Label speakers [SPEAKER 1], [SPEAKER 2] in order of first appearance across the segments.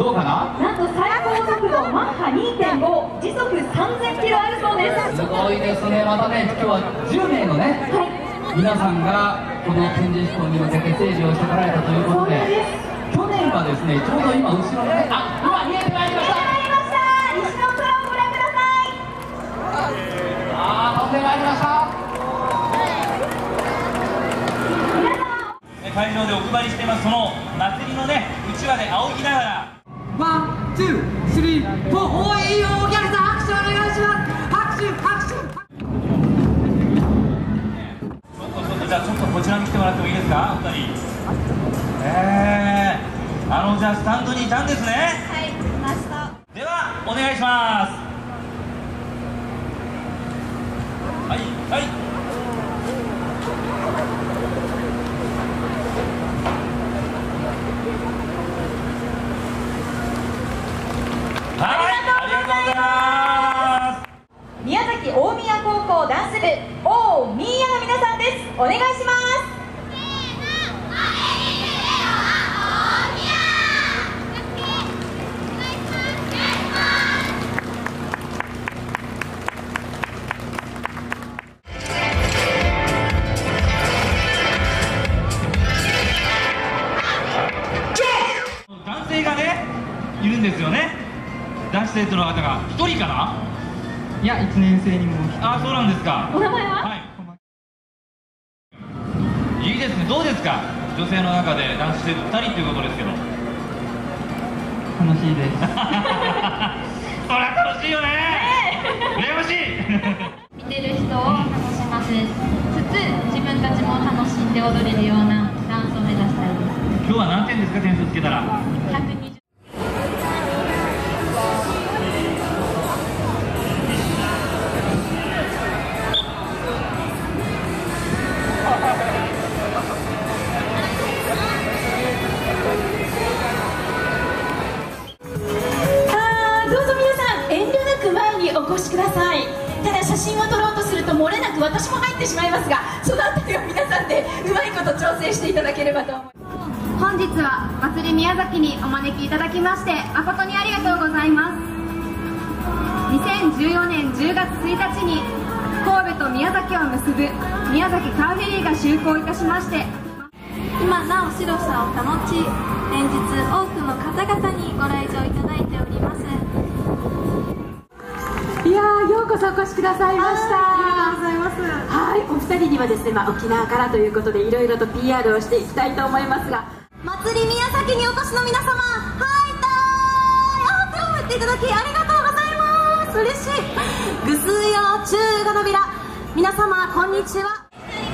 [SPEAKER 1] どうかな。
[SPEAKER 2] なんと最高速度マッハ 2.5、時速3000キロあるそうです。
[SPEAKER 1] すごいですね。またね、今日は10名のね、皆さんがこの展示飛行に向けて整備をしてこられたということで、去年はですね、ちょうど今後ろのね、今見えてまいりました。
[SPEAKER 2] 西の空をご覧ください。
[SPEAKER 1] 飛んでまいりました。
[SPEAKER 3] 会場でお配りしています、その祭りのね、うちわで仰ぎながら、
[SPEAKER 4] ワン、ツー、スリー、フォー、おいよ、お客さん、拍手お願いします。拍手、拍手。
[SPEAKER 3] じゃあちょっとこちらに来てもらってもいいですか、お二人。じゃあスタンドにいたんですね。
[SPEAKER 2] はい、来ました。
[SPEAKER 3] ではお願いします。はいはい。はい、ありがとうございます。
[SPEAKER 2] 宮崎大宮高校ダンス部大宮の皆さんです。お願いします。
[SPEAKER 3] 男性がね、いるんですよね。男子生徒の方が1人かな。
[SPEAKER 4] いや、1年生にも。
[SPEAKER 3] そうなんですか。
[SPEAKER 2] お名前は？
[SPEAKER 3] はい。いいですね。どうですか。女性の中で男子生徒2人ということですけど。
[SPEAKER 4] 楽しいです。
[SPEAKER 3] そりゃ楽しいよね。羨ましい。
[SPEAKER 5] 見てる人を楽しませつつ、自分たちも楽しんで踊れるようなダンスを目指したいです。
[SPEAKER 3] 今日は何点ですか、点数つけたら。
[SPEAKER 5] 120。
[SPEAKER 2] どうぞ皆さん遠慮なく前にお越しください。ただ写真を撮ろうとすると漏れなく私も入ってしまいますが、そのあたりは皆さんでうまいこと調整していただければと思います。
[SPEAKER 6] 本日は祭り宮崎にお招きいただきまして誠にありがとうございます。2014年10月1日に神戸と宮崎を結ぶ宮崎カーフェリーが就航いたしまして、
[SPEAKER 5] 今なお白さを保ち、連日多くの方々にご来場いただいております。
[SPEAKER 2] いやー、ようこそお越しくださいました。
[SPEAKER 6] ありがとうございます。
[SPEAKER 2] はい、お二人にはですね、沖縄からということでいろいろと PR をしていきたいと思いますが、
[SPEAKER 6] 祭り宮崎にお越しの皆様、はい手を振っていただきありがとうございます。嬉しい。ぐすうよ中がのびら、皆様こんにちは。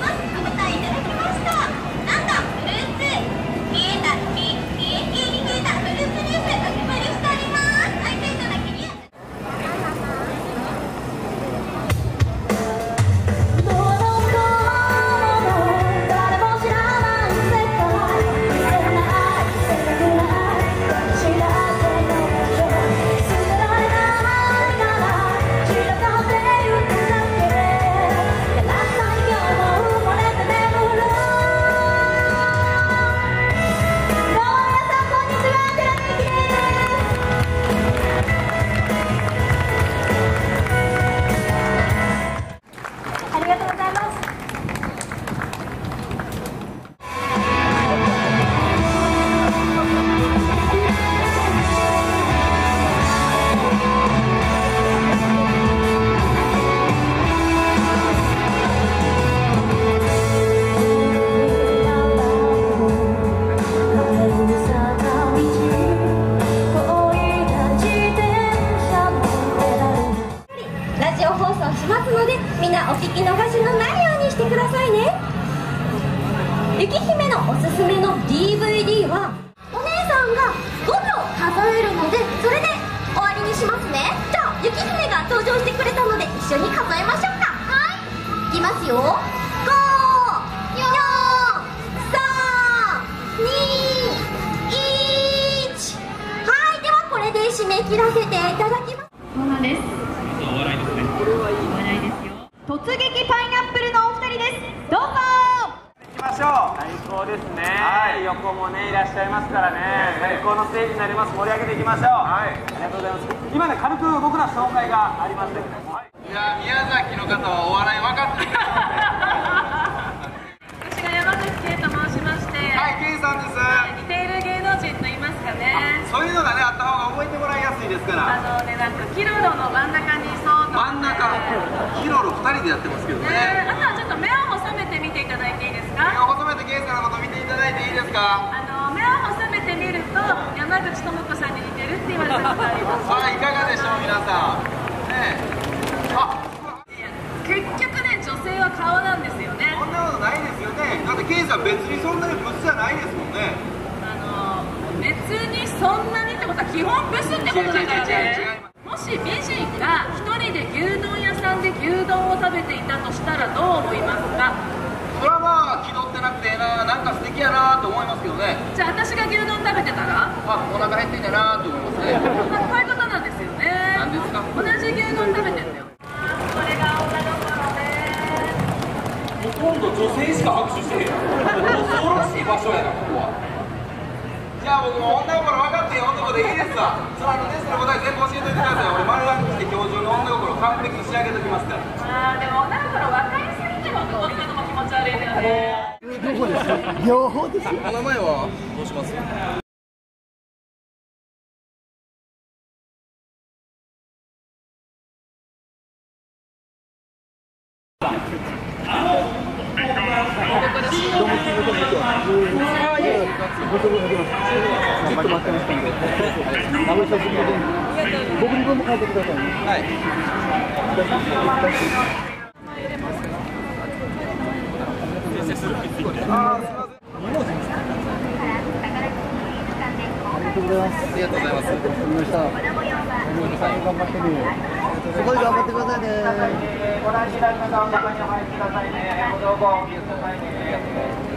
[SPEAKER 6] みんなお聞き逃しのないようにしてくださいね。ゆき姫のおすすめの DVD はお姉さんが5秒数えるので、それで終わりにしますね。じゃあゆき姫が登場してくれたので一緒に数えましょうか。はい、いきますよ。5、4、3、2、1。はい、ではこれで締め切らせていただきます。
[SPEAKER 5] そうなんです。
[SPEAKER 3] お笑いですね。
[SPEAKER 5] お笑いですよ。
[SPEAKER 2] 突撃パイナップルのお二人です。どうぞ。
[SPEAKER 7] きましょう。最高ですね。はい、横もねいらっしゃいますからね、最高のステージになります。盛り上げていきましょう。はい、ありがとうございます。今ね軽く僕ら紹介がありますので、はい、いや宮崎の方はお笑い分かってる。
[SPEAKER 8] 私が山崎圭と申しまして、
[SPEAKER 7] はい、圭さんです。
[SPEAKER 8] 似ている芸能人と言いますかね。
[SPEAKER 7] そういうのがねあった方が覚えてもらいやすいですから。
[SPEAKER 8] なんかキロロの真ん中にいそうと。
[SPEAKER 7] 真ん中。キロロ2人でやってますけどね。
[SPEAKER 8] あとはちょっと目を細めて見ていただいていいですか。
[SPEAKER 7] 目を細めて圭さんのこと見ていただいていいですか。
[SPEAKER 8] 目を細めてみると山口智子さんに似てるって言われたことあります。
[SPEAKER 7] はい、いかがでしょう皆さん。ねえ。
[SPEAKER 8] 結局ね女性は顔なんですよね。
[SPEAKER 7] そんなことないですよね。だって圭さん別にそんなにブスじゃないですもんね。
[SPEAKER 8] 別にそんなにってことは基本ブスってことだからね。もし美人が一人で牛丼屋さんで牛丼を食べていたとしたらどう思いますか。
[SPEAKER 7] それはまあ気取ってなくてなんか素敵やなと思いますけどね。
[SPEAKER 8] じゃあ私が牛丼食べてたら
[SPEAKER 7] お腹減ってんだなと思いますね。
[SPEAKER 8] こういうことなんですよね。
[SPEAKER 7] 何ですか。
[SPEAKER 8] 同じ牛丼食べてるんだよ。これが女の子です。
[SPEAKER 3] もう今度女性しか拍手してへんやん。恐ろしい場所やなここは。
[SPEAKER 7] じゃあ僕も女心分かってよ男でいいですわ。そのテストの答え全部教えておいてください。俺丸暗記して今日中の女心完璧に仕上げておきますから。
[SPEAKER 8] でも女の子分かりすぎても男ってのも気持ち悪いんだよね。
[SPEAKER 7] 両方ですよ。お名前はどうします。
[SPEAKER 9] 僕に分も書いてくださいね。はい。
[SPEAKER 7] 先生する気づいて。
[SPEAKER 9] ありがとうございます。
[SPEAKER 7] ありがとうございます。
[SPEAKER 9] わかりました。頑張ってね。すごい頑張ってくださいね。
[SPEAKER 7] ご覧になる方は中にお入りくださいね。ご同行お気をつけくださいね。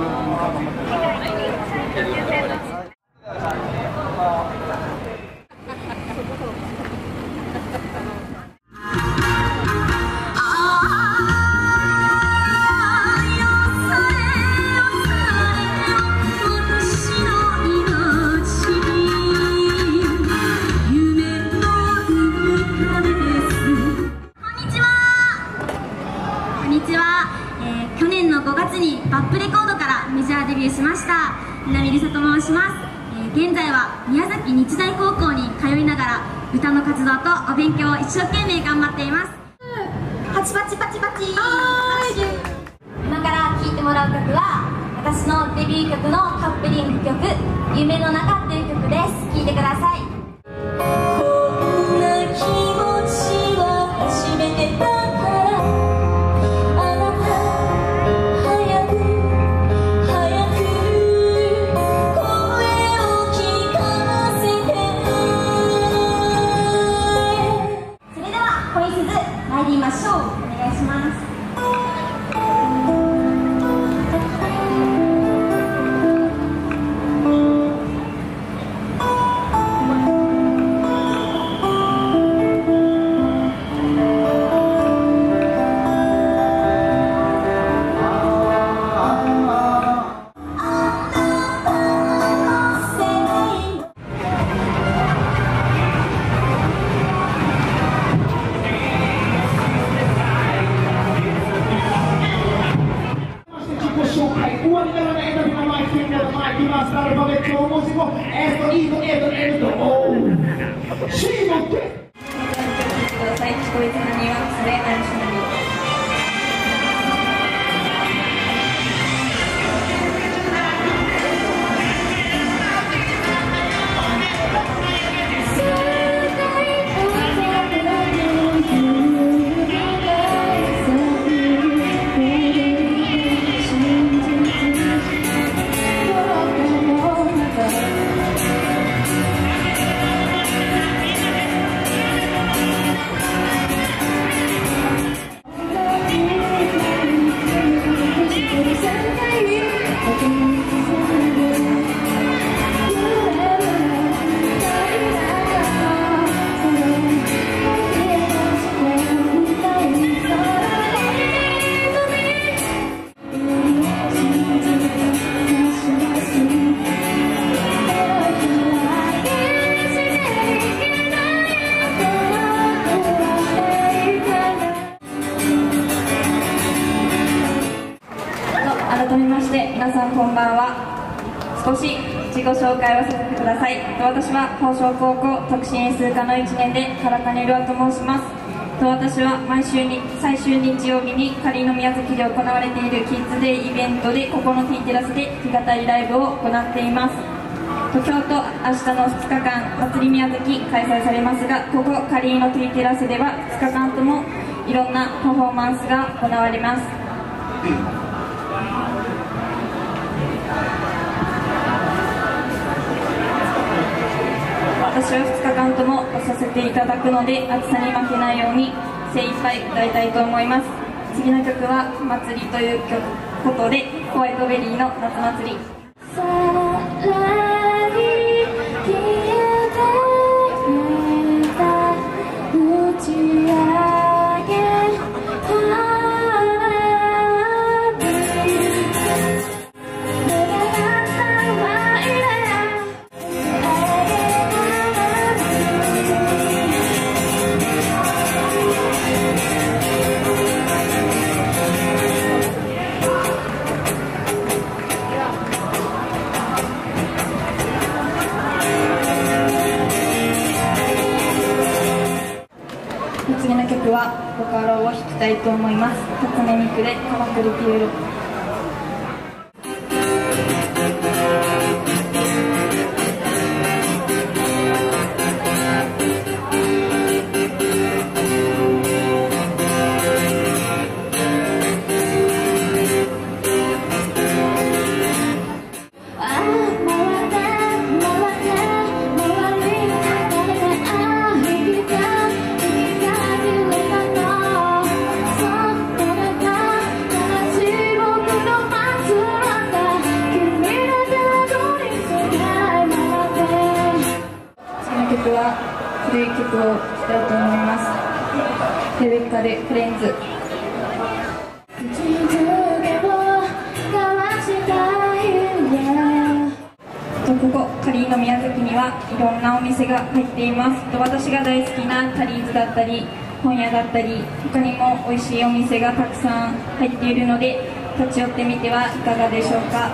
[SPEAKER 6] 去年の5月にバップレコードからメジャーデビューしました南梨沙と申します。現在は宮崎日大高校に通いながら歌の活動とお勉強を一生懸命頑張っています。パチパチパチパチ。今から聴いてもらう曲は私のデビュー曲のカップリング曲「夢の中」という曲です。聴いてください。こんな気持ちは初めてだから参りましょう。お願いします。
[SPEAKER 5] こんばんは。少し自己紹介をさせてください。私は宝生高校特進英数科の1年で唐金瑠愛と申します。私は毎週に最終日曜日にカリーノ宮崎で行われているキッズデイイベントでここの T テラスで弾き語りライブを行っています。今日と明日の2日間祭り宮崎開催されますが、ここカリーノ T テラスでは2日間ともいろんなパフォーマンスが行われます。私は2日間とも出させていただくので、暑さに負けないように精一杯歌いたいと思います。次の曲は「祭り」ということで、ホワイトベリーの夏祭り。次の曲はボカロを弾きたいと思います。辰巳ミクで鎌倉ピューロ。曲は古い曲を聴きたいと思います。レベッカでフレンズ。ここカリーノ宮崎にはいろんなお店が入っています。私が大好きなタリーズだったり本屋だったり、他にも美味しいお店がたくさん入っているので、立ち寄ってみてはいかがでしょうか。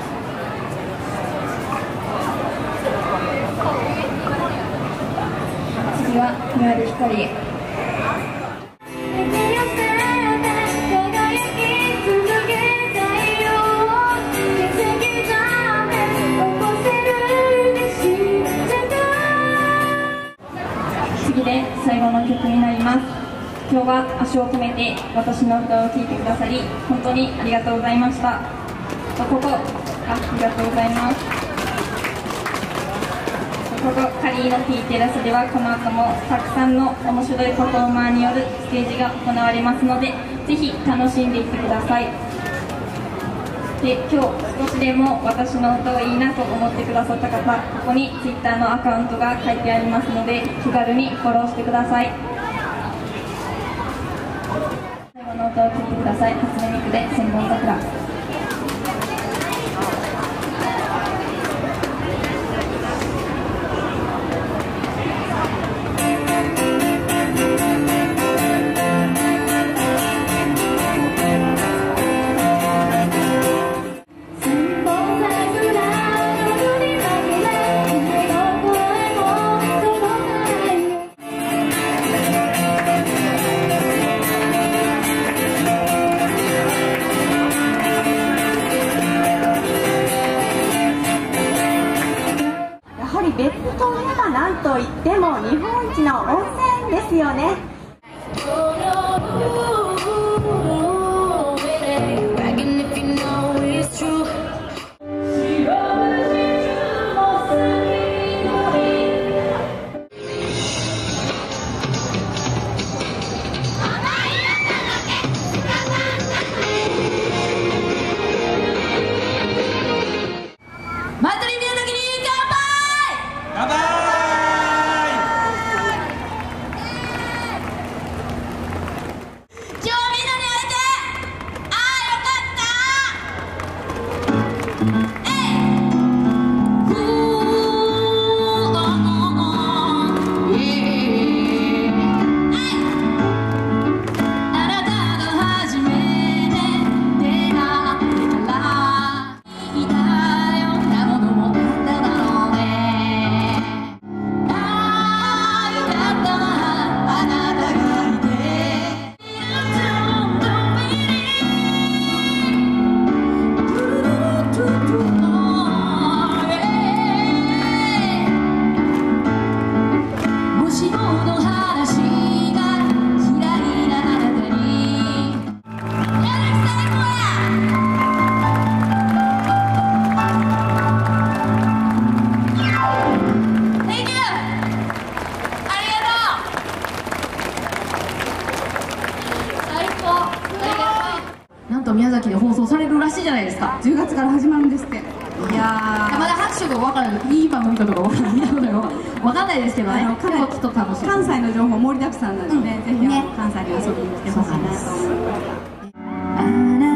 [SPEAKER 5] 次は庭で光へ。次で最後の曲になります。今日は足を止めて私の歌を聴いてくださり本当にありがとうございました。ありがとうございます。ここカリーノ T テラスではこの後もたくさんの面白いパフォーマーによるステージが行われますので、ぜひ楽しんでいってください。で、今日少しでも私の歌をいいなと思ってくださった方、ここに Twitter のアカウントが書いてありますので、気軽にフォローしてください。最後の歌を聴いてください。初音ミクで千本桜。
[SPEAKER 10] 別府といえば何といっても日本一の温泉ですよね。
[SPEAKER 2] しいじゃないですか。
[SPEAKER 10] 10月から始まるんですって。いや
[SPEAKER 2] まだ拍手が分からない、いい番組かとか見たことが分かんないですけどね。
[SPEAKER 10] かなり
[SPEAKER 2] ちょっと楽しい。
[SPEAKER 10] 関西の情報盛りだくさんなので、ぜひ関西に遊びに来てほしいなと思います。